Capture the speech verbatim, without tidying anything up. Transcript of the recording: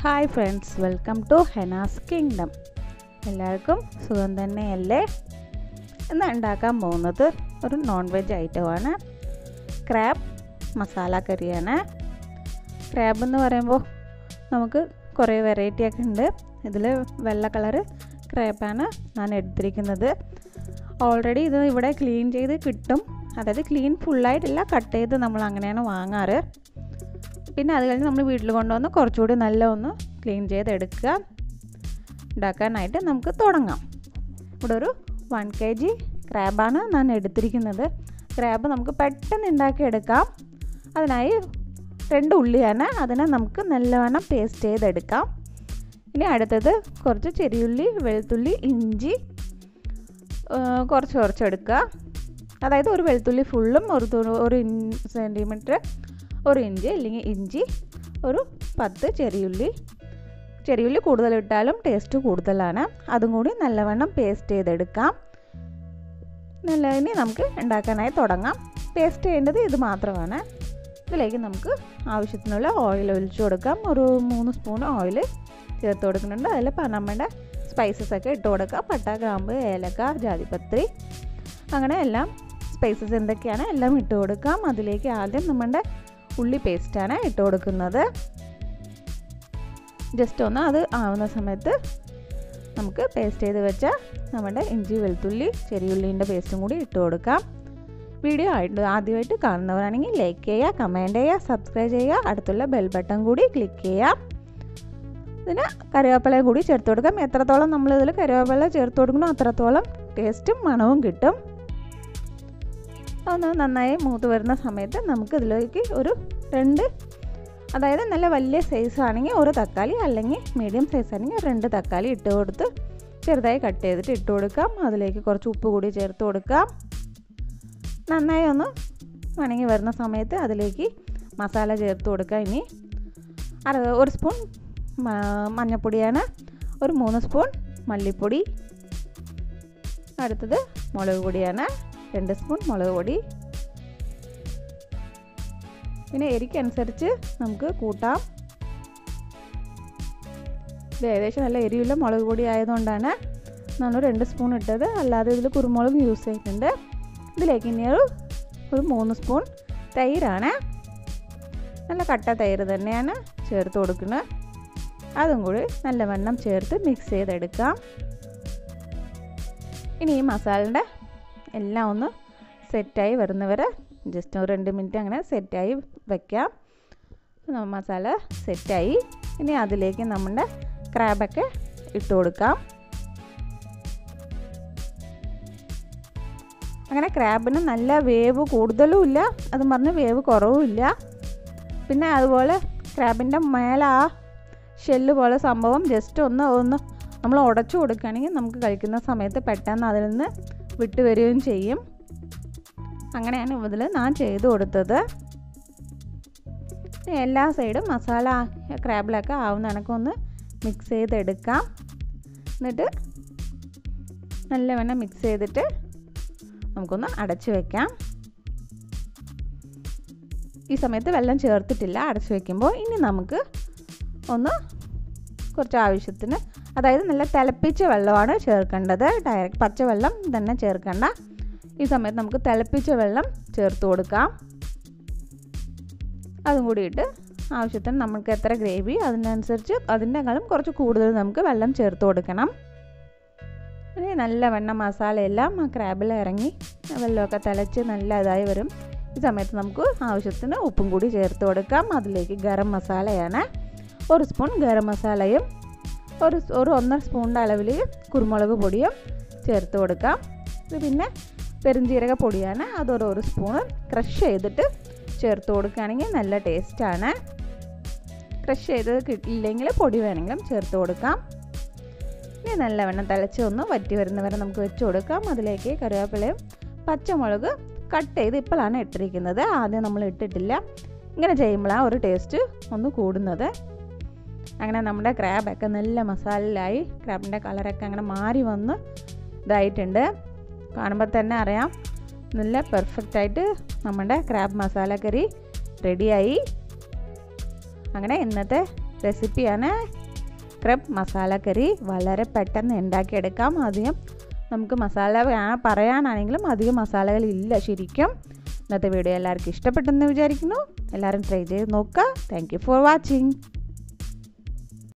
Hi friends, welcome to Hena's Kingdom. എല്ലാവർക്കും സുഖം തന്നെയല്ലേ? ഇന്ന് ഉണ്ടാക്കാൻ പോകുന്നത് ഒരു നോൺ വെജ് ഐറ്റമാണ്. ക്രാബ് മസാല കറിയാണ്. ക്രാബ് എന്ന് പറയുമ്പോൾ നമുക്ക് കുറേ വെറൈറ്റി ഒക്കെ ഉണ്ട്. ഇതിൽ വെള്ള കളർ ക്രാബാണ് ഞാൻ എടുത്തിരിക്കുന്നത്. ഓൾറെഡി ഇത് ഇവിടെ ക്ലീൻ ചെയ്ത് കിട്ടും. അതായത് ക്ലീൻ ഫുള്ളായിട്ടില്ല, കട്ട് ചെയ്ത് നമ്മൾ അങ്ങനെയാണ് വാങ്ങാറ്. പിന്നെ അത് കഴിഞ്ഞ് നമ്മൾ വീട്ടിൽ കൊണ്ടുവന്ന് കുറച്ചുകൂടി നല്ല ഒന്ന് ക്ലീൻ ചെയ്തെടുക്കുക. ഉണ്ടാക്കാനായിട്ട് നമുക്ക് തുടങ്ങാം. ഇവിടെ ഒരു വൺ കെ ജി ക്രാബാണ് ഞാൻ എടുത്തിരിക്കുന്നത്. ക്രാബ് നമുക്ക് പെട്ടെന്ന് ഉണ്ടാക്കിയെടുക്കാം. അതിനായി രണ്ട് ഉള്ളിയാണ്, അതിനെ നമുക്ക് നല്ലവണ്ണം പേസ്റ്റ് ചെയ്തെടുക്കാം. ഇനി അടുത്തത് കുറച്ച് ചെറിയുള്ളി, വെളുത്തുള്ളി, ഇഞ്ചി കുറച്ച് കുറച്ച് എടുക്കുക. അതായത് ഒരു വെളുത്തുള്ളി ഫുള്ളും ഒരു ഒരു സെൻറ്റിമീറ്റർ ഒരു ഇഞ്ച് അല്ലെങ്കിൽ ഇഞ്ചി, ഒരു പത്ത് ചെറിയുള്ളി. ചെറിയുള്ളി കൂടുതലിട്ടാലും ടേസ്റ്റ് കൂടുതലാണ്. അതും കൂടി നല്ലവണ്ണം പേസ്റ്റ് ചെയ്തെടുക്കാം. നല്ല ഇനി നമുക്ക് ഉണ്ടാക്കാനായി തുടങ്ങാം. പേസ്റ്റ് ചെയ്യേണ്ടത് ഇത് മാത്രമാണ്. ഇതിലേക്ക് നമുക്ക് ആവശ്യത്തിനുള്ള ഓയിൽ ഒഴിച്ചു കൊടുക്കാം. ഒരു മൂന്ന് സ്പൂൺ ഓയിൽ ചേർത്ത് കൊടുക്കുന്നുണ്ട്. അതിൽ നമ്മുടെ സ്പൈസസ് ഒക്കെ ഇട്ട് കൊടുക്കാം. പട്ട, ഗ്രാമ്പ്, ഏലക്ക, ജാതിപത്രി, അങ്ങനെ എല്ലാം സ്പൈസസ് എന്തൊക്കെയാണ് എല്ലാം ഇട്ട് കൊടുക്കാം. അതിലേക്ക് ആദ്യം നമ്മുടെ ഉള്ളി പേസ്റ്റാണ് ഇട്ട് കൊടുക്കുന്നത്. ജസ്റ്റ് ഒന്ന് അത് ആവുന്ന സമയത്ത് നമുക്ക് പേസ്റ്റ് ചെയ്ത് വെച്ച നമ്മുടെ ഇഞ്ചി, വെളുത്തുള്ളി, ചെറിയുള്ളീൻ്റെ പേസ്റ്റും കൂടി ഇട്ട് കൊടുക്കാം. വീഡിയോ ആയിട്ട് ആദ്യമായിട്ട് കാണുന്നവരാണെങ്കിൽ ലൈക്ക് ചെയ്യുക, കമൻറ്റ് ചെയ്യുക, സബ്സ്ക്രൈബ് ചെയ്യുക, അടുത്തുള്ള ബെൽ ബട്ടൺ കൂടി ക്ലിക്ക് ചെയ്യാം. ഇതിന് കറിവേപ്പില കൂടി ചേർത്ത് കൊടുക്കാം. എത്രത്തോളം നമ്മളിതിൽ കറിവേപ്പില ചേർത്ത് കൊടുക്കണോ അത്രത്തോളം ടേസ്റ്റും മണവും കിട്ടും. ഒന്ന് നന്നായി മൂത്ത് വരുന്ന സമയത്ത് നമുക്ക് ഇതിലേക്ക് ഒരു രണ്ട്, അതായത് നല്ല വലിയ സൈസ് ആണെങ്കിൽ ഒരു തക്കാളി, അല്ലെങ്കിൽ മീഡിയം സൈസ് ആണെങ്കിൽ രണ്ട് തക്കാളി ഇട്ട് കൊടുത്ത് ചെറുതായി കട്ട് ചെയ്തിട്ട് ഇട്ട് കൊടുക്കാം. അതിലേക്ക് കുറച്ച് ഉപ്പ് കൂടി ചേർത്ത് കൊടുക്കാം. നന്നായി ഒന്ന് വണങ്ങി വരുന്ന സമയത്ത് അതിലേക്ക് മസാല ചേർത്ത് കൊടുക്കാം. ഇനി അര ഒരു സ്പൂൺ മഞ്ഞൾപ്പൊടിയാണ്, ഒരു മൂന്ന് സ്പൂൺ മല്ലിപ്പൊടി, അടുത്തത് മുളക് പൊടിയാണ്, രണ്ട് സ്പൂൺ മുളക് പൊടി. പിന്നെ എരിക്കനുസരിച്ച് നമുക്ക് കൂട്ടാം. ഇത് ഏകദേശം നല്ല എരിയുള്ള മുളക് പൊടി ആയതുകൊണ്ടാണ് ഞാൻ രണ്ട് സ്പൂൺ ഇട്ടത്. അല്ലാതെ ഇതിൽ കുരുമുളക് യൂസ് ചെയ്തിട്ടുണ്ട്. ഇതിലേക്ക് ഇനി ഒരു ഒരു മൂന്ന് സ്പൂൺ തൈരാണ്, നല്ല കട്ട തൈര് തന്നെയാണ് ചേർത്ത് കൊടുക്കുന്നത്. അതും കൂടി നല്ലവണ്ണം ചേർത്ത് മിക്സ് ചെയ്തെടുക്കാം. ഇനി ഈ മസാലയുടെ എല്ലാം ഒന്ന് സെറ്റായി വരുന്നവരെ ജസ്റ്റ് ഒരു രണ്ട് മിനിറ്റ് അങ്ങനെ സെറ്റായി വയ്ക്കാം. മസാല സെറ്റായി. ഇനി അതിലേക്ക് നമ്മുടെ ക്രാബൊക്കെ ഇട്ട് കൊടുക്കാം. അങ്ങനെ ക്രാബിന് നല്ല വേവ് കൂടുതലും ഇല്ല, അത് പറഞ്ഞ് വേവ് കുറവുമില്ല. പിന്നെ അതുപോലെ ക്രാബിൻ്റെ മേലെ ആ ഷെല്ല് പോലെ സംഭവം ജസ്റ്റ് ഒന്ന് ഒന്ന് നമ്മൾ ഉടച്ചു കൊടുക്കുകയാണെങ്കിൽ നമുക്ക് കഴിക്കുന്ന സമയത്ത് പെട്ടെന്ന് അതിൽ നിന്ന് വിട്ട് വരികയും ചെയ്യും. അങ്ങനെയാണ് ഇതിൽ ഞാൻ ചെയ്ത് കൊടുത്തത്. എല്ലാ സൈഡും മസാല ക്രാബിലൊക്കെ ആവുന്ന കണക്കൊന്ന് മിക്സ് ചെയ്തെടുക്കാം. എന്നിട്ട് നല്ലവണ്ണം മിക്സ് ചെയ്തിട്ട് നമുക്കൊന്ന് അടച്ചു വയ്ക്കാം. ഈ സമയത്ത് വെള്ളം ചേർത്തിട്ടില്ല അടച്ചു വയ്ക്കുമ്പോൾ. ഇനി നമുക്ക് ഒന്ന് കുറച്ച് ആവശ്യത്തിന്, അതായത് നല്ല തിളപ്പിച്ച വെള്ളമാണ് ചേർക്കേണ്ടത്. ഡയറക്റ്റ് പച്ചവെള്ളം തന്നെ ചേർക്കേണ്ട. ഈ സമയത്ത് നമുക്ക് തിളപ്പിച്ച വെള്ളം ചേർത്ത് കൊടുക്കാം. അതും കൂടി ഇട്ട് ആവശ്യത്തിന് നമുക്ക് എത്ര ഗ്രേവി അതിനനുസരിച്ച് അതിൻ്റെക്കാളും കുറച്ച് കൂടുതൽ നമുക്ക് വെള്ളം ചേർത്ത് കൊടുക്കണം. ഇനി നല്ലവണ്ണം മസാലയെല്ലാം ആ ക്രാബിൽ ഇറങ്ങി വെള്ളമൊക്കെ തിളച്ച് നല്ല ഇതായി വരും. ഈ സമയത്ത് നമുക്ക് ആവശ്യത്തിന് ഉപ്പും കൂടി ചേർത്ത് കൊടുക്കാം. അതിലേക്ക് ഗരം മസാലയാണ്, ഒരു സ്പൂൺ ഗരം മസാലയും ഒരു ഒരു ഒന്നര സ്പൂണിൻ്റെ അളവിൽ കുരുമുളക് പൊടിയും ചേർത്ത് കൊടുക്കാം. ഇത് പിന്നെ പെരുംജീരക പൊടിയാണ്, അതൊരു ഒരു സ്പൂണ് ക്രഷ് ചെയ്തിട്ട് ചേർത്ത് കൊടുക്കുകയാണെങ്കിൽ നല്ല ടേസ്റ്റാണ്. ക്രഷ് ചെയ്തത് കിട്ടിയില്ലെങ്കിൽ പൊടി വേണമെങ്കിലും ചേർത്ത് കൊടുക്കാം. ഇനി നല്ലവണ്ണം തിളച്ച് ഒന്ന് വറ്റി വരുന്നവരെ നമുക്ക് വെച്ച് കൊടുക്കാം. അതിലേക്ക് കറിവേപ്പിലയും പച്ചമുളക് കട്ട് ചെയ്ത് ഇപ്പോഴാണ് ഇട്ടിരിക്കുന്നത്, ആദ്യം നമ്മൾ ഇട്ടിട്ടില്ല. ഇങ്ങനെ ചെയ്യുമ്പോഴാണ് ഒരു ടേസ്റ്റ് ഒന്ന് കൂടുന്നത്. അങ്ങനെ നമ്മുടെ ക്രാബൊക്കെ നല്ല മസാലയിലായി. ക്രാബിൻ്റെ കളറൊക്കെ അങ്ങനെ മാറി വന്ന് ഇതായിട്ടുണ്ട്. കാണുമ്പോൾ തന്നെ അറിയാം നല്ല പെർഫെക്റ്റായിട്ട് നമ്മുടെ ക്രാബ് മസാല കറി റെഡിയായി. അങ്ങനെ ഇന്നത്തെ റെസിപ്പിയാണ് ക്രബ് മസാല കറി. വളരെ പെട്ടെന്ന് ഉണ്ടാക്കിയെടുക്കാം. അധികം നമുക്ക് മസാല പറയാനാണെങ്കിലും അധികം മസാലകളില്ല ശരിക്കും. ഇന്നത്തെ വീഡിയോ എല്ലാവർക്കും ഇഷ്ടപ്പെട്ടെന്ന് വിചാരിക്കുന്നു. എല്ലാവരും ട്രൈ ചെയ്ത് നോക്കുക. Thank you for watching.